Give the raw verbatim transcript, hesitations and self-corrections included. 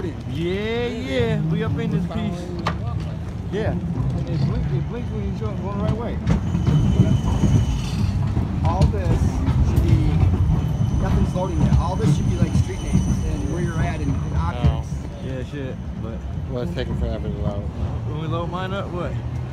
loaded. Yeah, yeah. We up in this piece. Yeah. And it blinks, it blinks when you're going the right way. All this should be, nothing's loading yet. All this should be like street names and where you're at and, and objects. Yeah, shit. But Well, it's taking forever to load. when we load mine up, what?